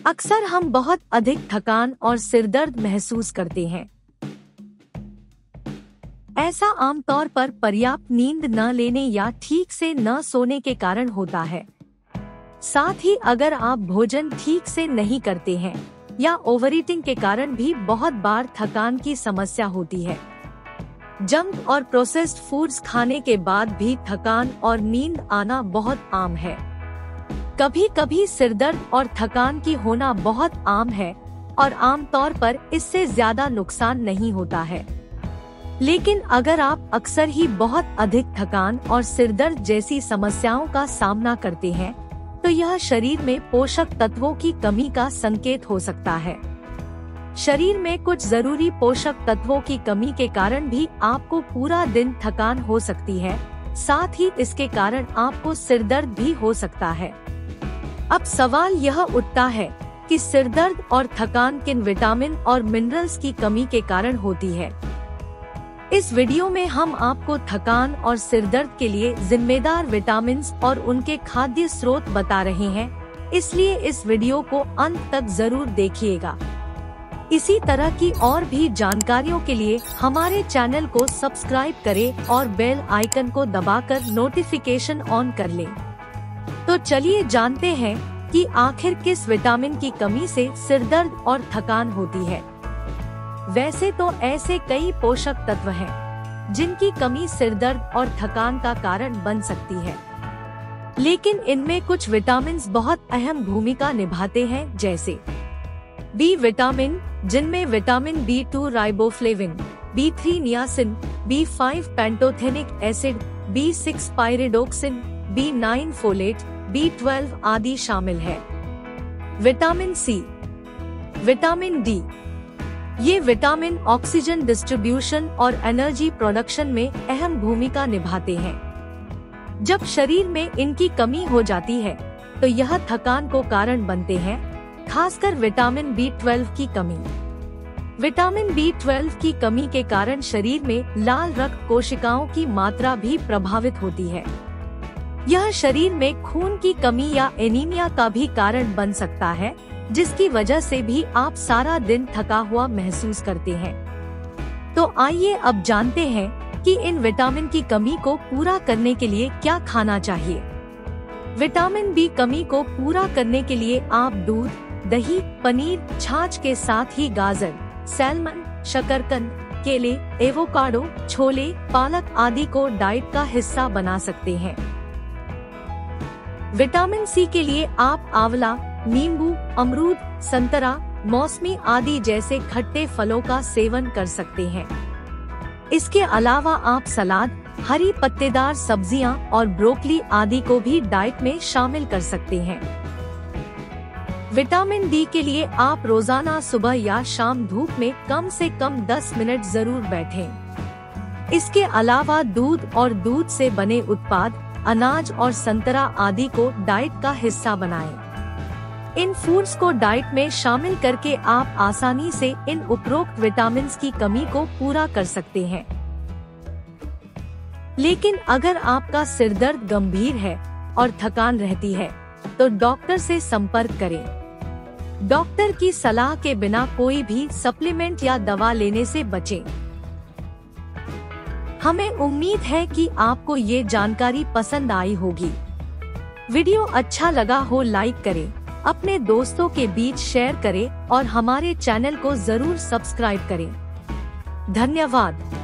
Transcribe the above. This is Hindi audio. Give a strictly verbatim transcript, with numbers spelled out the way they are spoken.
अक्सर हम बहुत अधिक थकान और सिरदर्द महसूस करते हैं। ऐसा आमतौर पर पर्याप्त नींद न लेने या ठीक से न सोने के कारण होता है। साथ ही अगर आप भोजन ठीक से नहीं करते हैं या ओवरईटिंग के कारण भी बहुत बार थकान की समस्या होती है। जंक और प्रोसेस्ड फूड्स खाने के बाद भी थकान और नींद आना बहुत आम है। कभी कभी सिरदर्द और थकान की होना बहुत आम है और आमतौर पर इससे ज्यादा नुकसान नहीं होता है। लेकिन अगर आप अक्सर ही बहुत अधिक थकान और सिरदर्द जैसी समस्याओं का सामना करते हैं, तो यह शरीर में पोषक तत्वों की कमी का संकेत हो सकता है। शरीर में कुछ जरूरी पोषक तत्वों की कमी के कारण भी आपको पूरा दिन थकान हो सकती है। साथ ही इसके कारण आपको सिरदर्द भी हो सकता है। अब सवाल यह उठता है कि सिरदर्द और थकान किन विटामिन और मिनरल्स की कमी के कारण होती है। इस वीडियो में हम आपको थकान और सिरदर्द के लिए जिम्मेदार विटामिन्स और उनके खाद्य स्रोत बता रहे हैं, इसलिए इस वीडियो को अंत तक जरूर देखिएगा। इसी तरह की और भी जानकारियों के लिए हमारे चैनल को सब्सक्राइब करें और बेल आइकन को दबाकर नोटिफिकेशन ऑन कर लें। तो चलिए जानते हैं कि आखिर किस विटामिन की कमी से सिरदर्द और थकान होती है। वैसे तो ऐसे कई पोषक तत्व हैं, जिनकी कमी सिरदर्द और थकान का कारण बन सकती है। लेकिन इनमें कुछ विटामिन्स बहुत अहम भूमिका निभाते हैं, जैसे बी विटामिन, जिनमें vitamin B two riboflavin, B three niacin, B five pantothenic acid, B six pyridoxine, B nine folate, B twelve आदि शामिल है। विटामिन सी, विटामिन डी, ये विटामिन ऑक्सीजन डिस्ट्रीब्यूशन और एनर्जी प्रोडक्शन में अहम भूमिका निभाते हैं। जब शरीर में इनकी कमी हो जाती है, तो यह थकान को कारण बनते हैं, खासकर विटामिन बी ट्वेल्व की कमी। विटामिन बी ट्वेल्व की कमी के कारण शरीर में लाल रक्त कोशिकाओं की मात्रा भी प्रभावित होती है। यह शरीर में खून की कमी या एनीमिया का भी कारण बन सकता है, जिसकी वजह से भी आप सारा दिन थका हुआ महसूस करते हैं। तो आइए अब जानते हैं कि इन विटामिन की कमी को पूरा करने के लिए क्या खाना चाहिए। विटामिन बी कमी को पूरा करने के लिए आप दूध, दही, पनीर, छाछ के साथ ही गाजर, सैल्मन, शकरकंद, केले, एवोकाडो, छोले, पालक आदि को डाइट का हिस्सा बना सकते हैं। विटामिन सी के लिए आप आंवला, नींबू, अमरूद, संतरा, मौसमी आदि जैसे खट्टे फलों का सेवन कर सकते हैं। इसके अलावा आप सलाद, हरी पत्तेदार सब्जियां और ब्रोकली आदि को भी डाइट में शामिल कर सकते हैं। विटामिन डी के लिए आप रोजाना सुबह या शाम धूप में कम से कम दस मिनट जरूर बैठें। इसके अलावा दूध और दूध से बने उत्पाद, अनाज और संतरा आदि को डाइट का हिस्सा बनाएं। इन फूड्स को डाइट में शामिल करके आप आसानी से इन उपरोक्त विटामिन्स की कमी को पूरा कर सकते हैं। लेकिन अगर आपका सिरदर्द गंभीर है और थकान रहती है, तो डॉक्टर से संपर्क करें। डॉक्टर की सलाह के बिना कोई भी सप्लीमेंट या दवा लेने से बचें। हमें उम्मीद है कि आपको ये जानकारी पसंद आई होगी। वीडियो अच्छा लगा हो लाइक करें, अपने दोस्तों के बीच शेयर करें और हमारे चैनल को जरूर सब्सक्राइब करें। धन्यवाद।